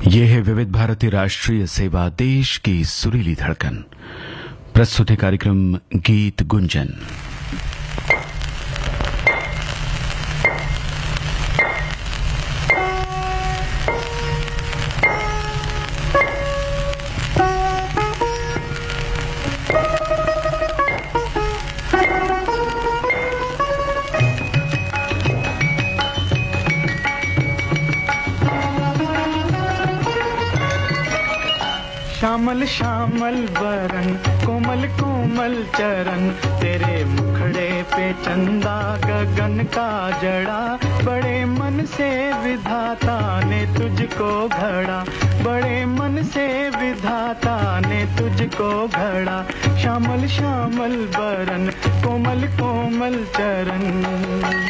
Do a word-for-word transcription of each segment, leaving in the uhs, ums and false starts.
ये है विविध भारती राष्ट्रीय सेवा, देश की सुरीली धड़कन। प्रस्तुति कार्यक्रम गीत गुंजन। श्यामल श्यामल बरन, कोमल कोमल चरण, तेरे मुखड़े पे चंदा गगन का जड़ा। बड़े मन से विधाता ने तुझको घड़ा, बड़े मन से विधाता ने तुझको घड़ा। श्यामल श्यामल बरन, कोमल कोमल चरण।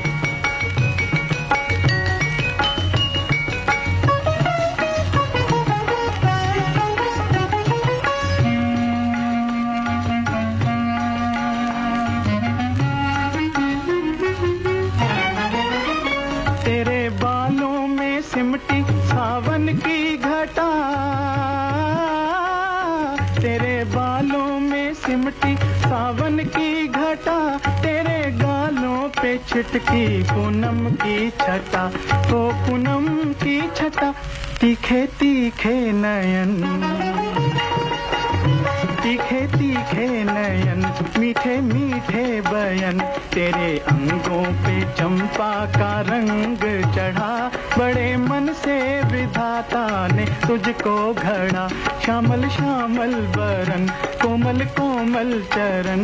सिमटी सावन की घटा, तेरे बालों में सिमटी सावन की घटा। तेरे गालों पे छिटकी पूनम की छटा, ओ पूनम की छटा। तीखे तीखे नयन, तीखे तीखे नयन, मीठे मीठे बयन। तेरे अंगों पे चंपा का रंग चढ़ा। बड़े मन से विधाता ने तुझको घड़ा। श्यामल श्यामल बरन, कोमल कोमल चरण।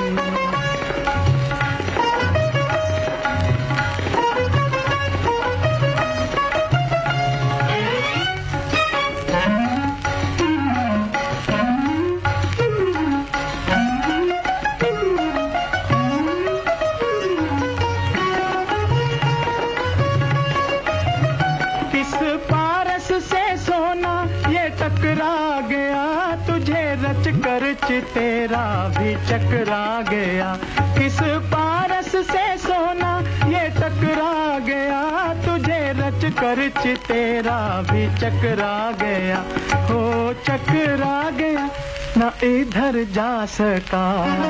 टकरा गया तुझे रच कर तेरा भी चकरा गया। किस पारस से सोना ये टकरा गया, तुझे रच कर तेरा भी चकरा गया। हो चकरा गया, ना इधर जा सका,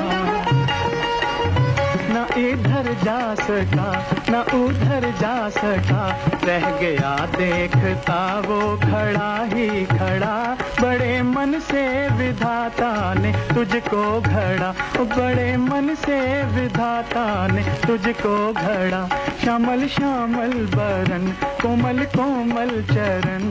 ना इधर जा सका, ना उधर जा सका। रह गया देखता वो खड़ा ही खड़ा। बड़े मन से विधाता ने तुझको घड़ा, बड़े मन से विधाता ने तुझको घड़ा। श्यामल श्यामल बरन, कोमल कोमल चरण।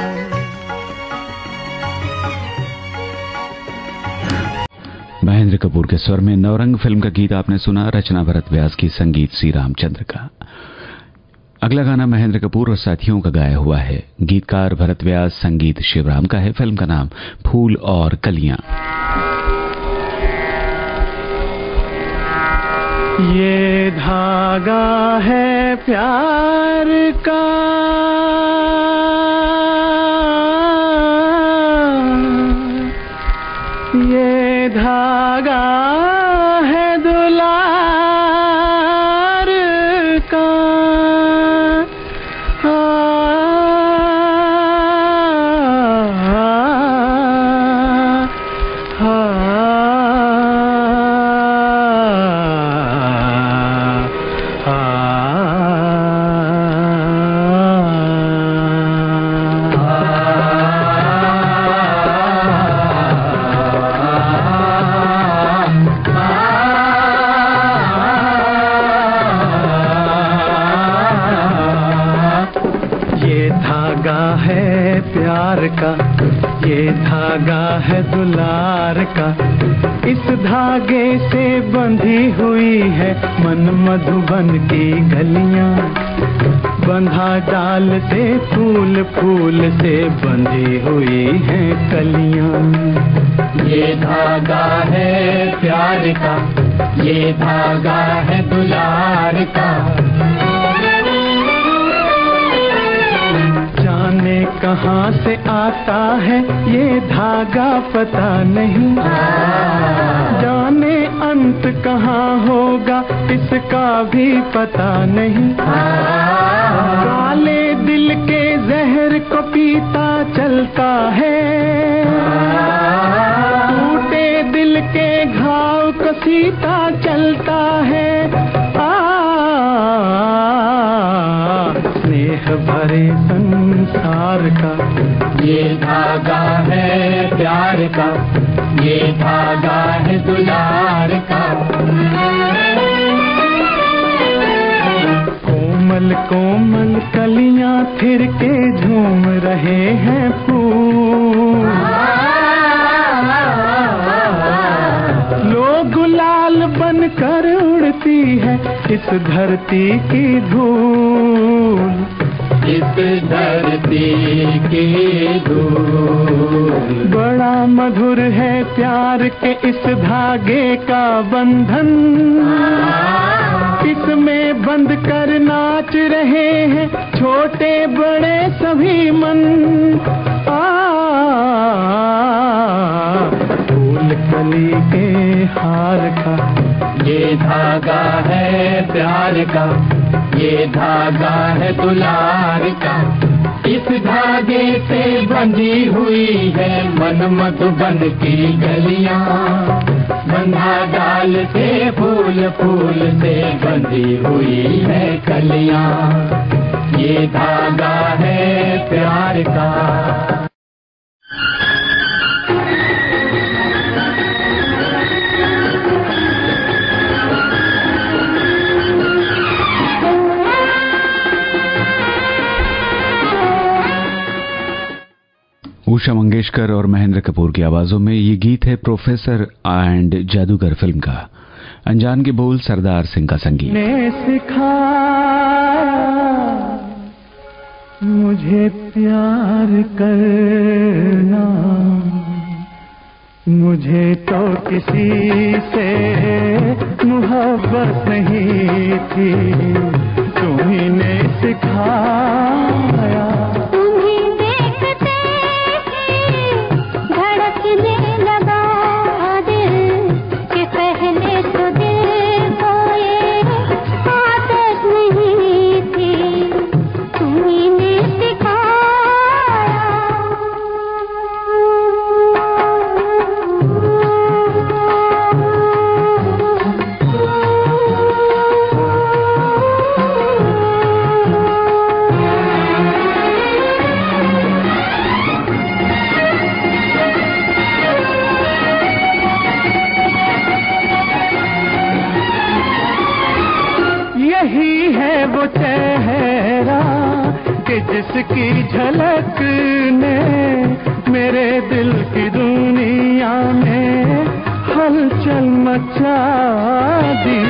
महेंद्र कपूर के स्वर में नवरंग फिल्म का गीत आपने सुना, रचना भरत व्यास की, संगीत सी रामचंद्र का। अगला गाना महेंद्र कपूर और साथियों का गाया हुआ है। गीतकार भरत व्यास, संगीत शिवराम का है। फिल्म का नाम फूल और कलियां। ये धागा है प्यार का, ये धागा है दुलार का। ये धागा है दुलार का, इस धागे से बंधी हुई है मन मधुबन की गलियां। बंधा डाल से फूल, फूल से बंधी हुई है कलियां। ये धागा है प्यार का, ये धागा है दुलार का। जाने कहाँ से आता है ये धागा पता नहीं, जाने अंत कहाँ होगा इसका भी पता नहीं। काले दिल के जहर को पीता चलता है, टूटे दिल के घाव को सीता चलता है। आ स्नेह भरे संसार का ये धागा है प्यार का, ये धागा है दुलार का। कोमल कोमल कलियां फिर के झूम रहे हैं फूल, लो गुलाल बनकर उड़ती है इस धरती की धूल, इस धरती की धूल। बड़ा मधुर है प्यार के इस धागे का बंधन, इसमें बंध कर नाच रहे हैं छोटे बड़े सभी मन। आ फूल कली के हार का ये धागा है प्यार का, ये धागा है दुलार का। इस धागे से बंधी हुई है मन मधुबन की गलियां, बंधा डाल से फूल फूल से बंधी हुई है कलियां। ये धागा है प्यार का। उषा मंगेशकर और महेंद्र कपूर की आवाजों में ये गीत है प्रोफेसर एंड जादूगर फिल्म का। अनजान के बोल, सरदार सिंह का संगीत। ने सिखाया मुझे प्यार करना, मुझे तो किसी से मोहब्बत नहीं थी, तुम्ही ने सिखाया। जिसकी झलक ने मेरे दिल की दुनिया में हलचल मचा दी।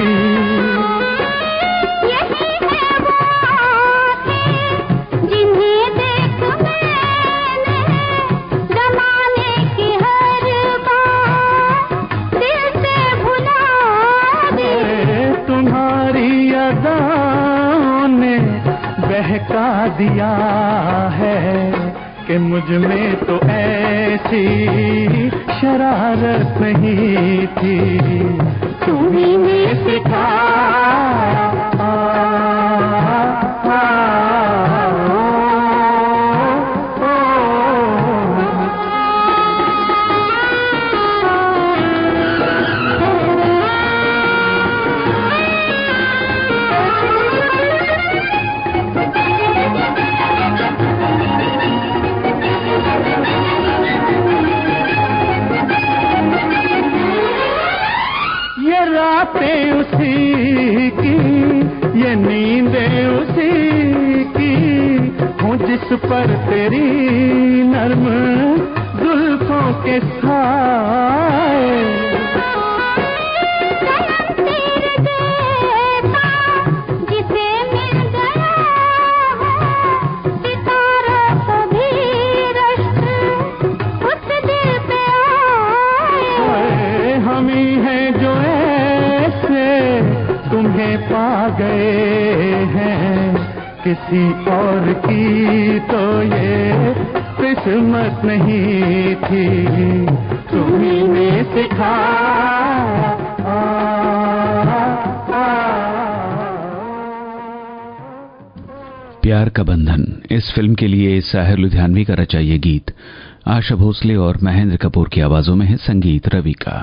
यही है वो आँखें जिन्हें देख मैंने ज़माने की हर बात दिल से भुला दी। तुम्हारी अदाओं ने बहका दिया है कि मुझ में तो ऐसी शरारत नहीं थी, तुम्ही ने सिखाया। आ, आ, रातें उसी की, ये नींदें उसी की हूँ, जिस पर तेरी नर्म जुल्फों के साए। जिसे मिल गया है सितारा कभी रश्क उस दिल पे आए। हम ही हैं जो तुम्हें पा गए हैं, किसी और की तो ये किस्मत नहीं थी, तुम्ही ने सिखाया। प्यार का बंधन इस फिल्म के लिए साहिर लुधियानवी का रचा ये गीत आशा भोसले और महेंद्र कपूर की आवाजों में है, संगीत रवि का।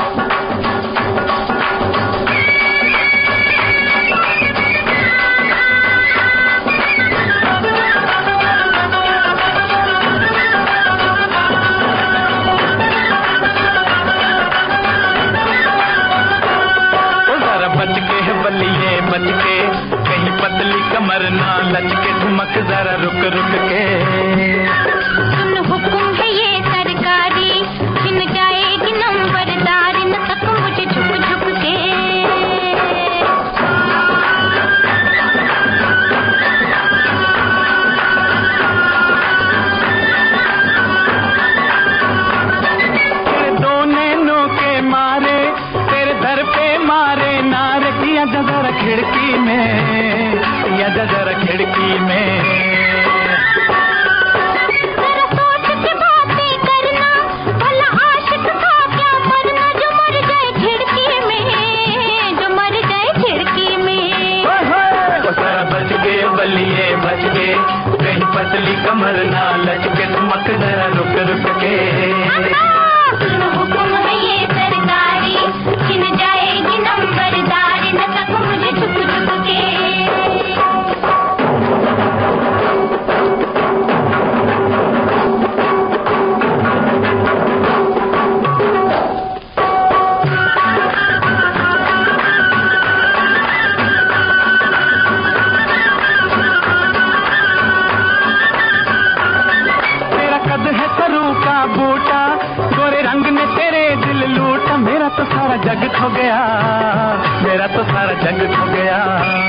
जरा रुक रुक के सुन हुक्म है ये सरकारी, छिन जाएगी नंबरदारी न तक मुझे झुक झुक के। तेरे दो नैनों के मारे तेरे दर पे मारे नारे किया जरा खिड़की में, या जरा खिड़की में। पतली कमर ना लचके ठुमक जरा रुक रुक के। सुन हुक्म है ये सरकारी, छिन जाएगी नंबरदारी न तक मुझे झुक झुक के। मेरा तो सारा जग खो गया, मेरा तो सारा जग खो गया।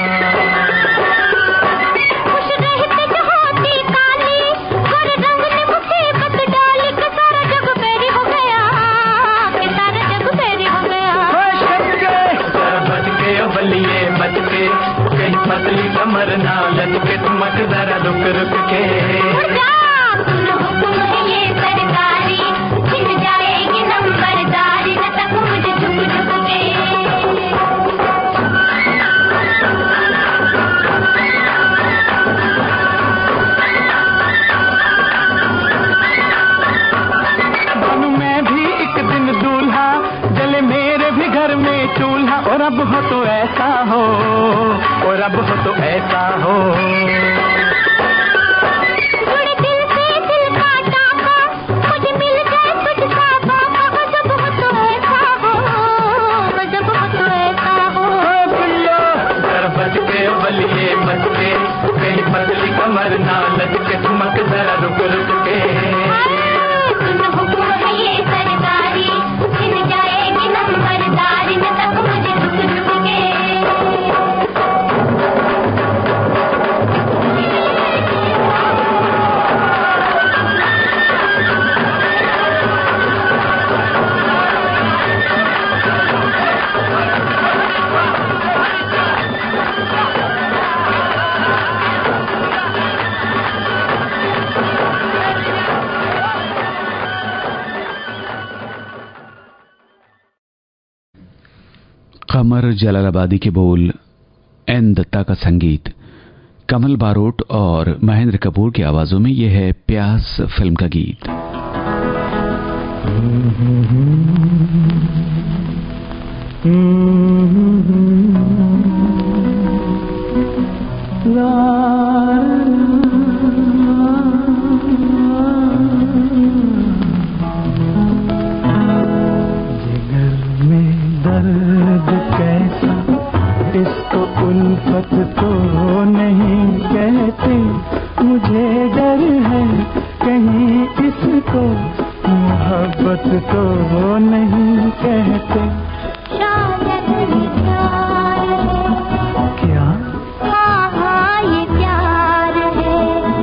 खुश रहते जो होती काली, गोरे रंग ने मुसीबत डाली कि सारा जग बैरी हो गया, कि सारा जग बैरी हो गया। जरा बच के ओ बलिए बच के, कहीं पतली कमर ना लचके ठुमक जरा रुक रुक के। सुन हुक्म है ये सरकारी, छिन जाएगी नंबरदारी न तक मुझे झुक झुक के। बनूं मैं भी एक दिन दूल्हा, जले मेरे भी घर में चूल्हा, और अब हो तो ऐसा हो, और अब हो तो ऐसा हो। बलिए बच के, कहीं पतली कमर ना लचके ठुमक जरा रुक रुक के। सुन हुक्म है ये सरकारी, छिन जाएगी नंबरदारी न तक मुझे झुक झुक के। कमर जलालाबादी के बोल, एन दत्ता का संगीत, कमल बारोट और महेंद्र कपूर की आवाजों में यह है प्यास फिल्म का गीत। इसको उल्फत तो नहीं कहते, मुझे डर है कहीं इसको मोहब्बत तो नहीं कहते। शायद ये प्यार है। क्या? हाँ हाँ ये प्यार है।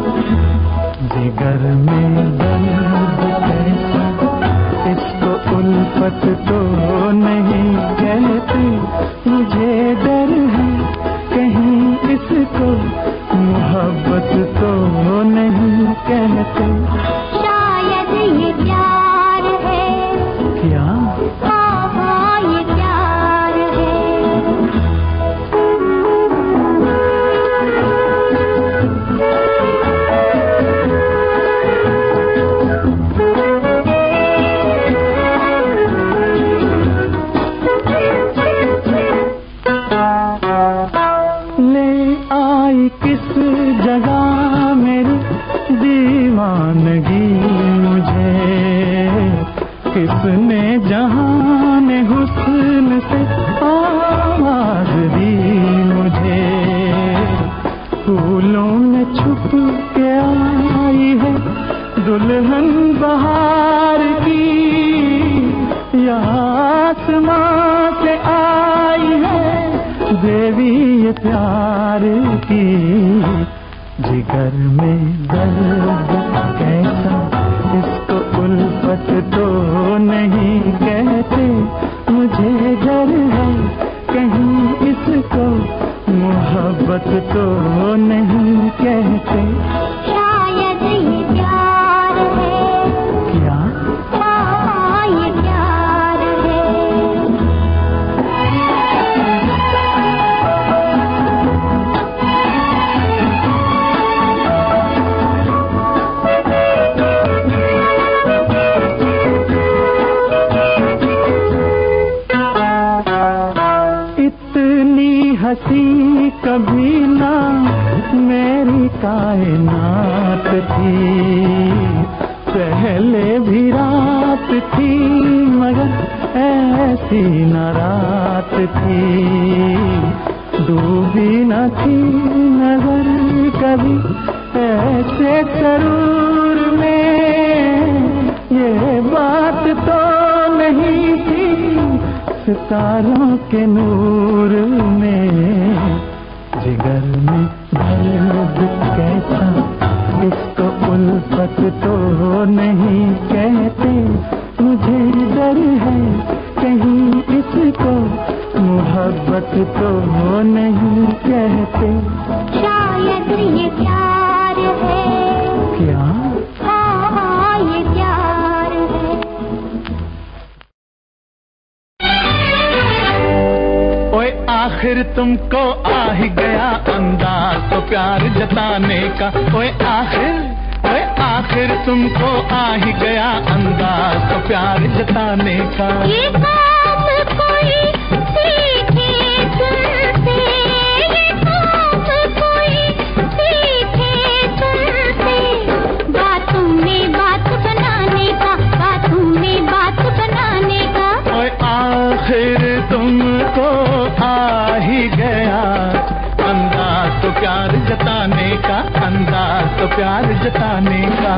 जिगर में दर्द कैसा, इसको उल्फत तो नहीं कहते, मुझे डर है कहीं इसको मोहब्बत तो नहीं कहते। शायद ये प्यार है। क्या? हाँ हाँ ये प्यार है। दीवानगी मुझे किसने जहाने हुस्न से आवाज दी मुझे। फूलों में छुप के आई है दुल्हन बहार की, या आसमां से आई है देवी ये प्यार की। जिगर में दर्द कैसा इसको उल्फत तो नहीं कहते, मुझे डर है कहीं इसको मोहब्बत तो नहीं कहते। शायद ये प्यार है। क्या? हाँ ये प्यार है। हंसी कभी ना मेरी कायनात थी, पहले भी रात थी मगर ऐसी न रात थी। डूबी न थी नजर कभी ऐसे सरूर में, ये बात तो नहीं थी सितारों के नूर में। जिगर में दर्द कैसा इसको उल्फत तो नहीं कहते, मुझे डर है कहीं इसको मोहब्बत तो नहीं कहते। शायद ये प्यार है। क्या? हाँ ये प्यार है। ओए आखिर तुमको आ ही गया अंदाज तो प्यार जताने का। ओए आखिर ओए आखिर तुमको आ ही गया अंदाज तो प्यार जताने का। ये काम कोई सीखे तुमसे, ये काम कोई सीखे तुमसे। बातों में बात बनाने का, बातों में बात बनाने का। ओए आखिर तुमको आ ही गया अंदाज तो प्यार जताने का, अंदाज तो प्यार जताने का।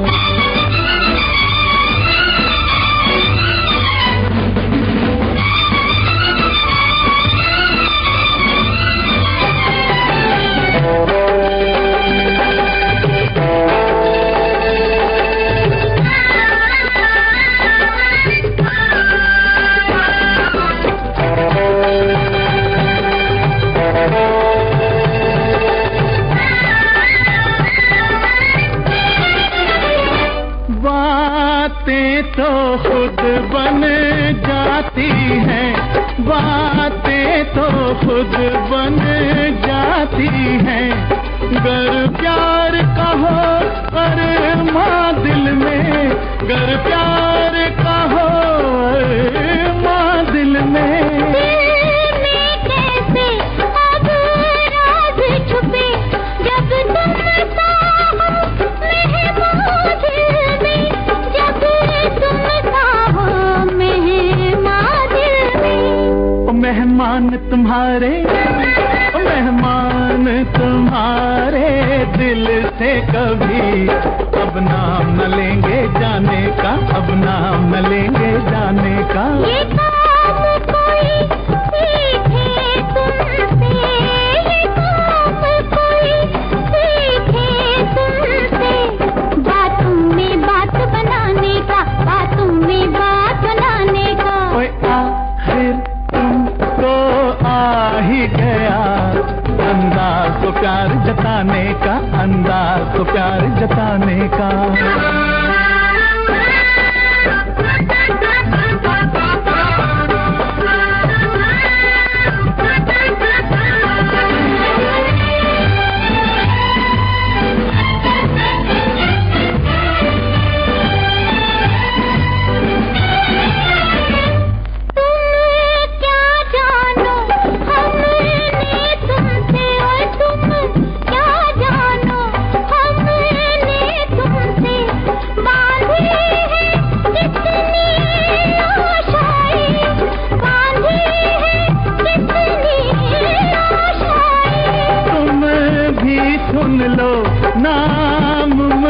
बातें तो खुद बन जाती हैं, बातें तो खुद बन जाती हैं। गर प्यार कहो अरमां दिल में, गर प्यार कहो अरमां दिल में। मेहमान तुम्हारे मेहमान तुम्हारे दिल से कभी अब नाम न लेंगे जाने का, अब नाम न लेंगे जाने का। ये काम कोई सीखे तुमसे, ये काम कोई सीखे तुमसे। बातों में बात बनाने का, बातों में बात बनाने का। ओए आखिर तुमको आ ही गया अंदाज तो प्यार जताने का, अंदाज तो प्यार जताने का। तुम क्या जानो हमने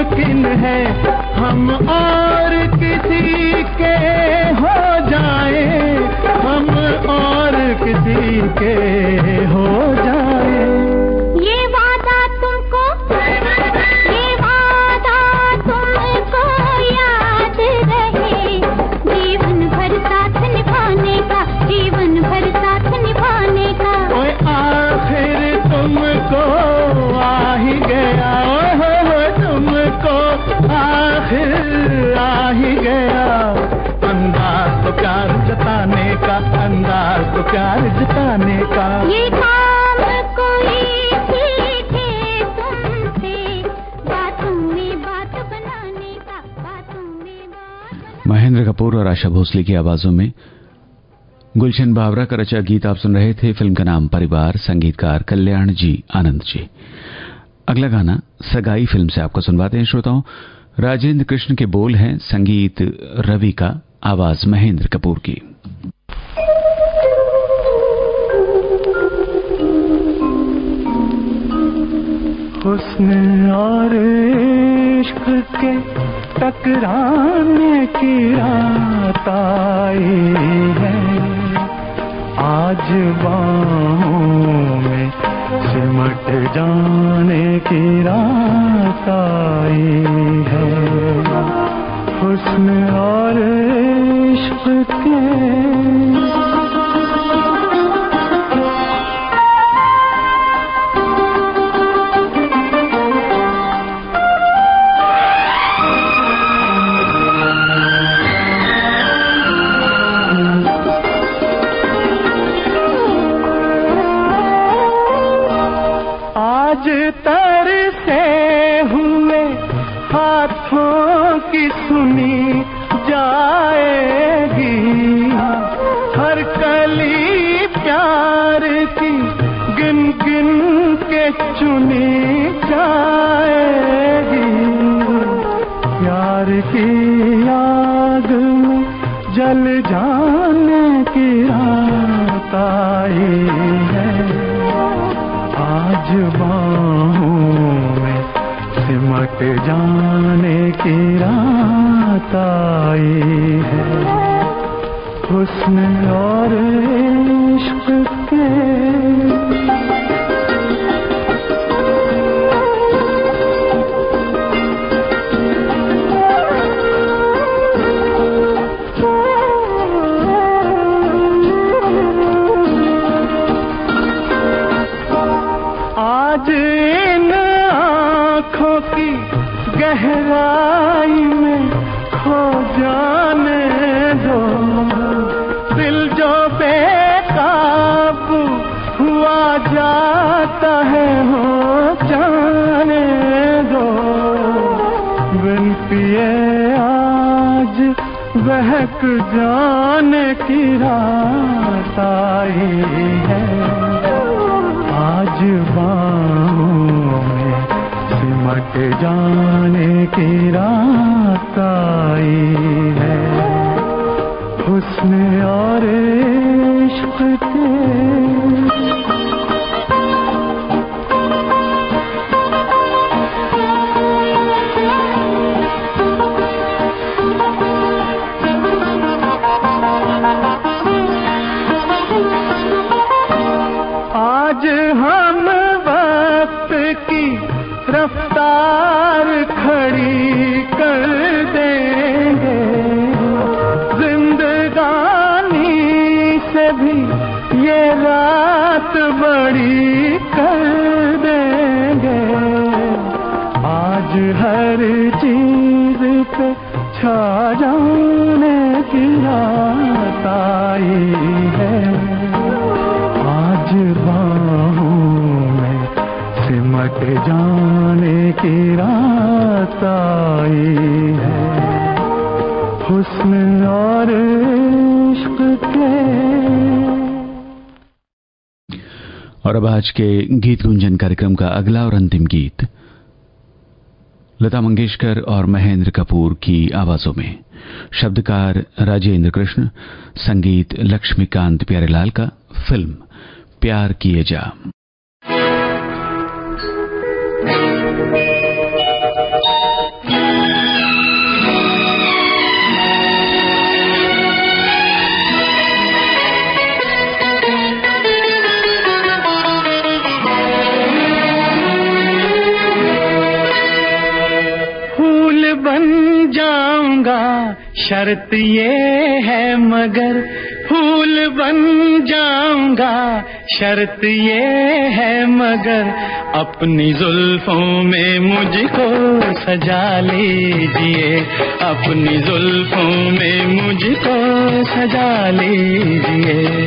मुमकिन है हम और किसी के हो जाए, हम और किसी के हो जाए। ये वादा तुमको, ये वादा तुमको याद रहे, जीवन भर साथ निभाने का, जीवन भर साथ निभाने का। ओए आखिर तुमको आ ही गया, हो हो तुमको आखिर आ ही गया। अंदाज तो प्यार जताने का, अंदाज तो प्यार जताने का। ये काम कोई सीखे तुमसे, बातों में बात बनाने का, बातों में बात। महेंद्र कपूर और आशा भोसले की आवाजों में गुलशन बावरा का रचा गीत आप सुन रहे थे। फिल्म का नाम परिवार, संगीतकार कल्याण जी आनंद जी। अगला गाना सगाई फिल्म से आपको सुनवाते हैं श्रोताओं। राजेंद्र कृष्ण के बोल हैं, संगीत रवि का, आवाज महेंद्र कपूर की। हुस्न और इश्क के टकराने की रात आई है, आज बाहों में सिमट जाने की रात आई है। हुस्न और इश्क के आज तरसे हुए हाथों की सुनी जाएगी, हर कली प्यार की गिन गिन के चुनी जाएगी। प्यार की आग में जल जाने की रात आई है, आज बाहों में सिमट जाने की रात आई है। हुस्न और इश्क के आज इन आँखों की गहराई में खो जाने दो, दिल जो बेकाबू हुआ जाता है हो जाने दो। बिन पिए आज बहक जाने की रात आई है, आज बाहों में सिमट जाने की रात आई है। हुस्न और इश्क के आज हम वक्त की रफ्तार खड़ी कर देंगे, जिंदगानी से भी ये रात बड़ी कर देंगे। आज हर चीज पे छा जाने की रात आई है, आज बाहों में सिमट जाने की रात आई है। हुस्न और इश्क के। और अब आज के गीत गुंजन कार्यक्रम का अगला और अंतिम गीत लता मंगेशकर और महेंद्र कपूर की आवाजों में, शब्दकार राजेंद्र कृष्ण, संगीत लक्ष्मीकांत प्यारेलाल का, फिल्म प्यार किए जा। बन जाऊंगा शर्त ये है मगर, फूल बन जाऊंगा शर्त ये है मगर, अपनी जुल्फों में मुझको सजा लीजिए, अपनी जुल्फों में मुझको सजा लीजिए।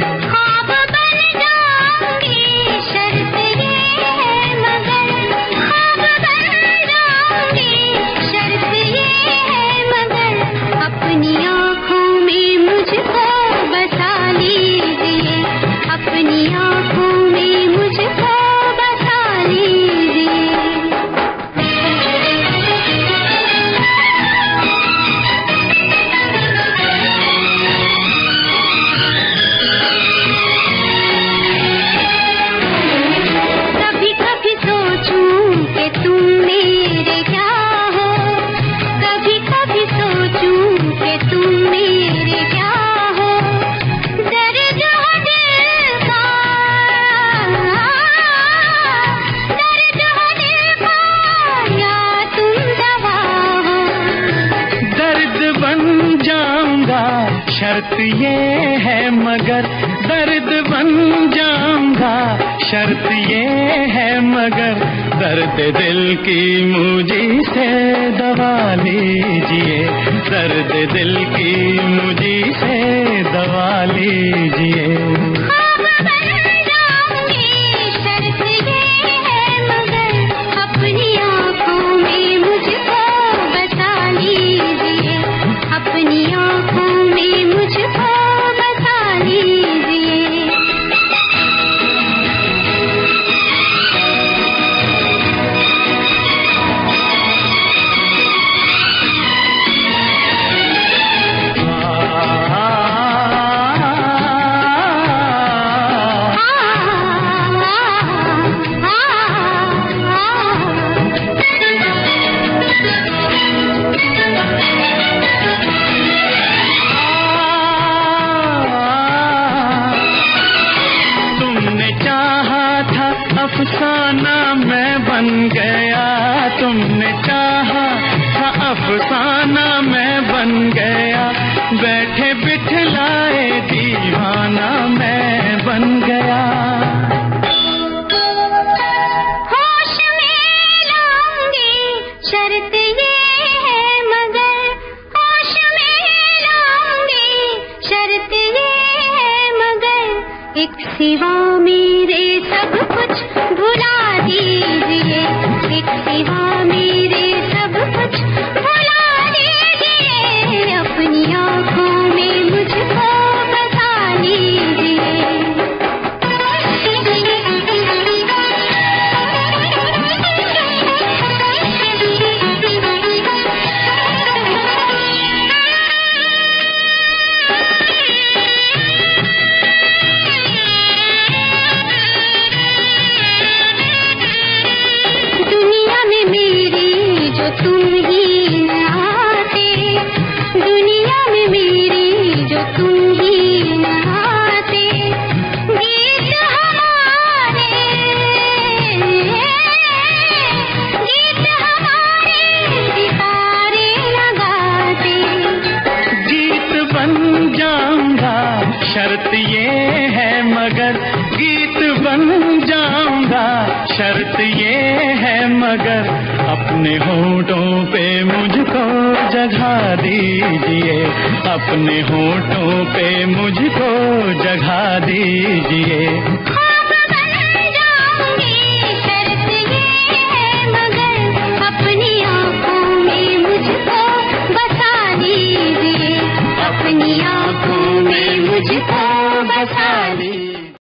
शर्त ये है मगर, दर्द बन जाऊंगा शर्त ये है मगर, दर्द दिल की मुझे से दवा लीजिए, दर्द दिल की मुझे से दवा लीजिए। अफसाना मैं बन गया, तुमने चाहा था अफसाना मैं बन गया, बैठे बिठलाए दीवाना मैं बन गया। होश में लाऊंगी शर्त ये है मगर, होश में लाऊंगी शर्त ये है मगर, एक सिवा मेरे सब कुछ भुला दीजिए, एक सिवा मेरे सब कुछ भुला दीजिए, अपनी आँखों में मुझको बसा लीजिए। तुम ही न आते, दुनिया में मेरी जो तुम ही न आते, गीत हमारे गीत हमारे सितारे लगाते, गीत बन जाऊंगा शर्त ये है मगर, गीत बन जाऊंगा शर्त ये है मगर, अपने होठों पे मुझको जगह दीजिए, अपने होठों पे मुझको जगह दीजिए।